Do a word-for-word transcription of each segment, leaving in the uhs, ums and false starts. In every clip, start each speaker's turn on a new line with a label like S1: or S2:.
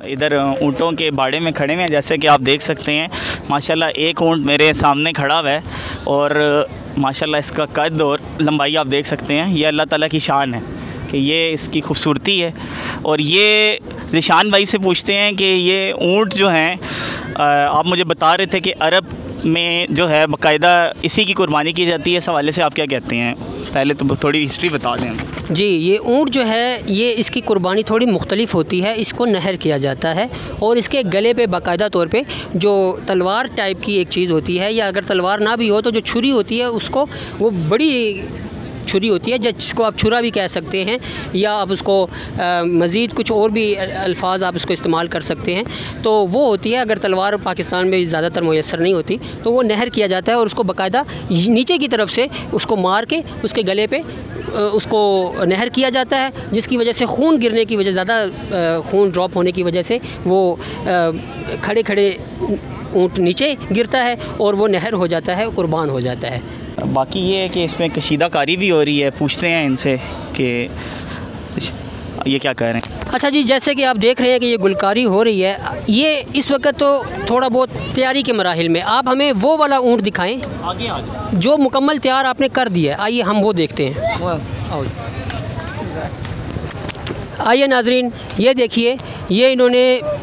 S1: इधर ऊँटों के बाड़े में खड़े हुए हैं। जैसे कि आप देख सकते हैं माशाल्लाह एक ऊँट मेरे सामने खड़ा हुआ है और माशाल्लाह इसका कद और लंबाई आप देख सकते हैं। ये अल्लाह ताला की शान है कि ये इसकी खूबसूरती है। और ये ज़िशान भाई से पूछते हैं कि ये ऊँट जो हैं, आप मुझे बता रहे थे कि अरब में जो है बाकायदा इसी की कुर्बानी की जाती है, इस हवाले से आप क्या कहते हैं? पहले तो थोड़ी हिस्ट्री बता दें।
S2: जी, ये ऊँट जो है ये इसकी कुर्बानी थोड़ी मुख्तलिफ होती है। इसको नहर किया जाता है और इसके गले पे बाकायदा तौर पे जो तलवार टाइप की एक चीज़ होती है, या अगर तलवार ना भी हो तो जो छुरी होती है उसको, वो बड़ी छुरी होती है जिसको आप छुरा भी कह सकते हैं, या आप उसको मज़ीद कुछ और भी अल्फाज आप उसको इस्तेमाल कर सकते हैं। तो वो होती है, अगर तलवार पाकिस्तान में ज़्यादातर मुयस्सर नहीं होती तो वो नहर किया जाता है और उसको बाकायदा नीचे की तरफ से उसको मार के उसके गले पे उसको नहर किया जाता है, जिसकी वजह से खून गिरने की वजह, ज़्यादा खून ड्रॉप होने की वजह से वो खड़े खड़े ऊँट नीचे गिरता है और वो नहर हो जाता है, कुर्बान हो जाता है।
S1: बाकी ये है कि इसमें कशीदाकारी भी हो रही है। पूछते हैं इनसे कि ये क्या कह रहे हैं।
S2: अच्छा जी, जैसे कि आप देख रहे हैं कि ये गुलकारी हो रही है, ये इस वक्त तो थोड़ा बहुत तैयारी के मराहिल में। आप हमें वो वाला ऊँट दिखाएं
S1: आगे आगे
S2: जो मुकम्मल तैयार आपने कर दिया है। आइए हम वो देखते हैं। आइए नाजरीन, ये देखिए, ये इन्होंने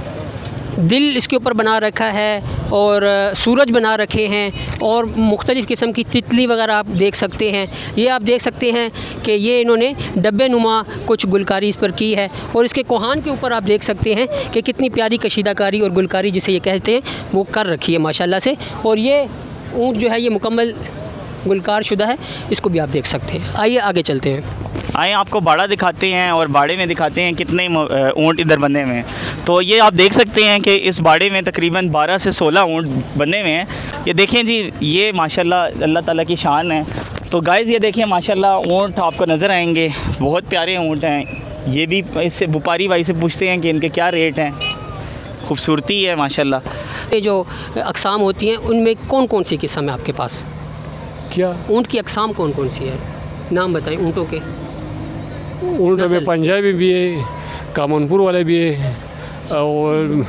S2: दिल इसके ऊपर बना रखा है और सूरज बना रखे हैं और मुख्तलिफ़ किस्म की तितली वगैरह आप देख सकते हैं। ये आप देख सकते हैं कि ये इन्होंने डब्बे नुमा कुछ गुलकारी इस पर की है और इसके कोहान के ऊपर आप देख सकते हैं कि कितनी प्यारी कशीदाकारी और गुलकारी जिसे ये कहते हैं वो कर रखी है माशाल्लाह से। और ये ऊँट जो है ये मुकम्मल गुलकार शुदा है, इसको भी आप देख सकते हैं। आइए आगे चलते हैं।
S1: आए आपको बाड़ा दिखाते हैं और बाड़े में दिखाते हैं कितने ऊँट इधर बंधे हुए हैं। तो ये आप देख सकते हैं कि इस बाड़े में तकरीबन बारह से सोलह ऊँट बंधे हुए हैं। ये देखें जी, ये माशाल्लाह अल्लाह ताला की शान है। तो गाइज़ ये देखिए माशाल्लाह ऊँट आपको नज़र आएंगे, बहुत प्यारे ऊँट हैं। ये भी इससे व्यापारी भाई से पूछते हैं कि इनके क्या रेट हैं। खूबसूरती है माशाल्लाह।
S2: ये जो अक़साम होती हैं उनमें कौन कौन सी किस्म है आपके पास?
S3: क्या ऊँट
S2: की अक़साम कौन कौन सी है, नाम बताएं ऊँटों के।
S3: ऊँट में पंजाबी भी है, कामनपुर वाले भी है और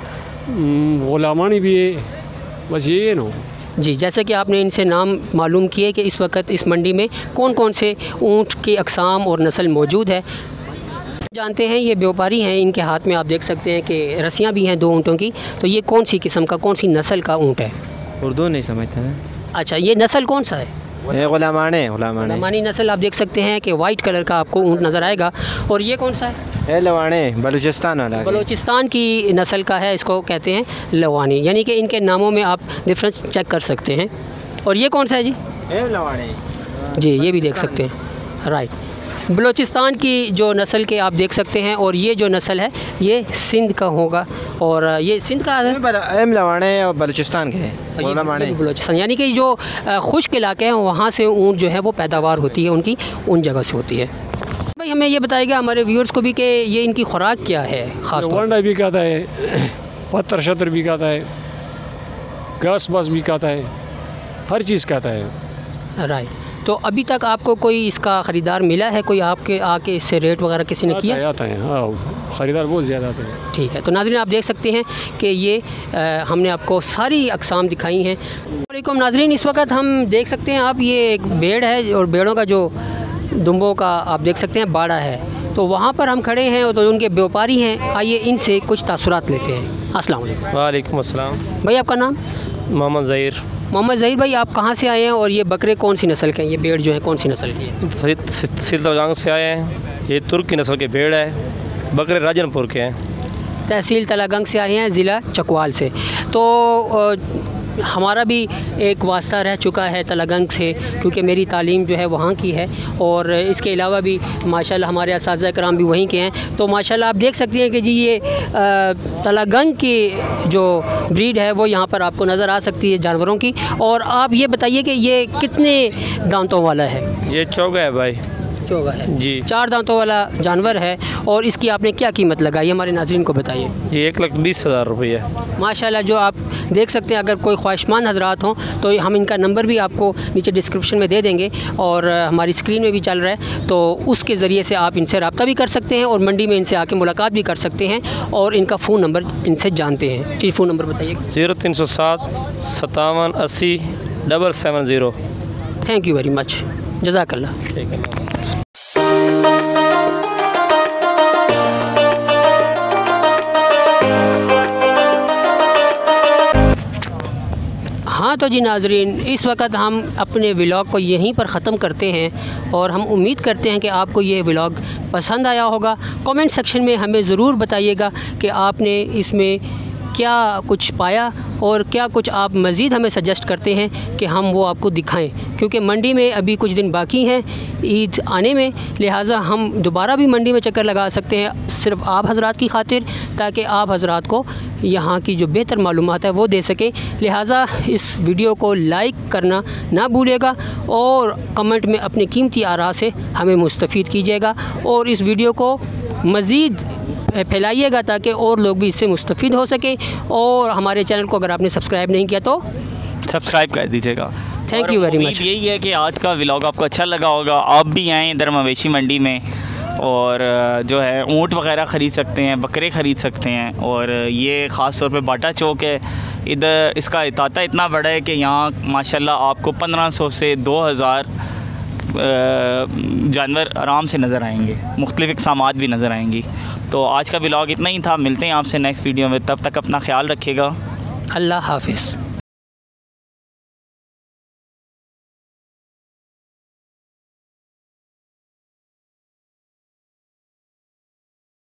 S3: गुलामानी भी है, बस ये है ना।
S2: जी, जैसे कि आपने इनसे नाम मालूम किए कि इस वक्त इस मंडी में कौन कौन से ऊँट की अक़साम और नस्ल मौजूद है जानते हैं। ये व्यापारी हैं, इनके हाथ में आप देख सकते हैं कि रस्सियाँ भी हैं दो ऊँटों की। तो ये कौन सी किस्म का, कौन सी नस्ल का ऊँट है?
S4: उर्दू नहीं समझते हैं।
S2: अच्छा, ये नस्ल कौन सा है?
S4: गुलामानी गुलामानी
S2: नस्ल आप देख सकते हैं कि वाइट कलर का आपको ऊँट नज़र आएगा। और ये कौन सा है?
S4: लवानी, बलूचिस्तान वाला,
S2: बलूचिस्तान की नस्ल का है, इसको कहते हैं लवानी। यानी कि इनके नामों में आप डिफरेंस चेक कर सकते हैं। और ये कौन सा है जी?
S4: लवानी
S2: जी, ये भी देख सकते हैं, राइट। बलूचिस्तान की जो नस्ल के आप देख सकते हैं। और ये जो नस्ल है ये सिंध का होगा और ये सिंध का है,
S4: और बलूचिस्तान के हैं,
S2: बलूचिस्तान। यानी कि जो खुश्क इलाके हैं वहाँ से ऊँट जो है वो पैदावार होती है उनकी, उन जगह से होती है। भाई हमें ये बताइएगा हमारे व्यूअर्स को भी कि ये इनकी खुराक क्या है ख़ास?
S3: वंडा भी खाता है, पत्थर शतर भी खाता है, घास बास भी खाता है, हर चीज़ खाता है।
S2: राइट। तो अभी तक आपको कोई इसका ख़रीदार मिला है? कोई आपके आके इससे रेट वगैरह किसी ने किया?
S3: आता है, हाँ, ख़रीदार बहुत ज़्यादा आते हैं।
S2: ठीक है, तो नाज़रीन आप देख सकते हैं कि ये आ, हमने आपको सारी अक़साम दिखाई हैं। वालेकुम नाज़रीन, इस वक्त हम देख सकते हैं आप, ये एक भेड़ है और भेड़ों का जो दुम्बों का आप देख सकते हैं बाड़ा है, तो वहाँ पर हम खड़े हैं। तो उनके व्यापारी हैं, आइए इनसे कुछ तासुरात लेते हैं। अस्सलाम वालेकुम।
S5: वालेकुम अस्सलाम।
S2: भाई आपका नाम?
S5: मोहम्मद ज़हीर।
S2: मोहम्मद ज़हीर भाई, आप कहाँ से आए हैं और ये बकरे कौन सी नस्ल के हैं? ये भेड़ जो है कौन सी नस्ल की है?
S5: सिलतलगांग से आए हैं। ये तुर्क की नस्ल के भेड़ है। बकरे राजनपुर के हैं।
S2: तहसील तलागंग से आए हैं, ज़िला चकवाल से। तो हमारा भी एक वास्ता रह चुका है तलागंग से, क्योंकि मेरी तालीम जो है वहाँ की है और इसके अलावा भी माशाल्लाह हमारे असातिज़ा कराम भी वहीं के हैं। तो माशाल्लाह आप देख सकते हैं कि जी ये तलागंग की जो ब्रीड है वो यहाँ पर आपको नज़र आ सकती है जानवरों की। और आप ये बताइए कि ये कितने दांतों वाला है?
S5: ये चौगा है भाई,
S2: चोगा है
S5: जी।
S2: चार दांतों वाला जानवर है। और इसकी आपने क्या कीमत लगाई हमारे नाज़रीन को बताइए।
S5: ये एक लाख बीस हज़ार रुपये।
S2: माशाल्लाह, जो आप देख सकते हैं, अगर कोई ख्वाहिशमंद हजरात हों तो हम इनका नंबर भी आपको नीचे डिस्क्रिप्शन में दे देंगे और हमारी स्क्रीन में भी चल रहा है, तो उसके ज़रिए से आप इनसे रब्ता भी कर सकते हैं और मंडी में इनसे आके मुलाकात भी कर सकते हैं और इनका फ़ोन नंबर इनसे जानते हैं। जी, फ़ोन नंबर बताइए।
S5: ज़ीरो तीन सौ सात सत्तावन अस्सी double seven zero.
S2: Thank you very much, जज़ाकल्लाह।
S5: ठीक है।
S2: हाँ तो जी नाज़रीन, इस वक्त हम अपने व्लॉग को यहीं पर ख़त्म करते हैं और हम उम्मीद करते हैं कि आपको ये व्लॉग पसंद आया होगा। कमेंट सेक्शन में हमें ज़रूर बताइएगा कि आपने इसमें क्या कुछ पाया और क्या कुछ आप मज़ीद हमें सजेस्ट करते हैं कि हम वो आपको दिखाएं, क्योंकि मंडी में अभी कुछ दिन बाकी हैं ईद आने में, लिहाजा हम दोबारा भी मंडी में चक्कर लगा सकते हैं सिर्फ़ आप हज़रात की खातिर, ताकि आप हज़रात को यहाँ की जो बेहतर मालूमात है वो दे सके। लिहाजा इस वीडियो को लाइक करना ना भूलिएगा और कमेंट में अपनी कीमती आरा से हमें मुस्तफ़ीद कीजिएगा और इस वीडियो को मज़ीद फैलाइएगा ताकि और लोग भी इससे मुस्तफ़ीद हो सकें। और हमारे चैनल को अगर आपने सब्सक्राइब नहीं किया तो
S1: सब्सक्राइब कर दीजिएगा।
S2: Thank you very much.
S1: यही है कि आज का व्लॉग आपको अच्छा लगा होगा। आप भी आएँ इधर मवेशी मंडी में और जो है ऊँट वगैरह ख़रीद सकते हैं, बकरे ख़रीद सकते हैं। और ये ख़ास तौर पे बाटा चौक है, इधर इसका इताता इतना बड़ा है कि यहाँ माशाल्लाह आपको पंद्रह सौ से दो हज़ार जानवर आराम से नज़र आएंगे, मुख्तलिफ़ इक़सामात भी नज़र आएंगी। तो आज का व्लॉग इतना ही था। मिलते हैं आपसे नेक्स्ट वीडियो में, तब तक अपना ख्याल रखिएगा।
S2: अल्लाह हाफ़िज़।